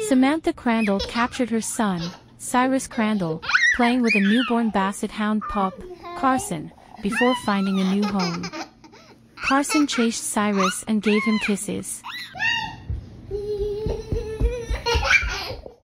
Samantha Crandall captured her son, Cyrus Crandall, playing with a newborn Basset Hound pup, Carson, before finding a new home. Carson chased Cyrus and gave him kisses.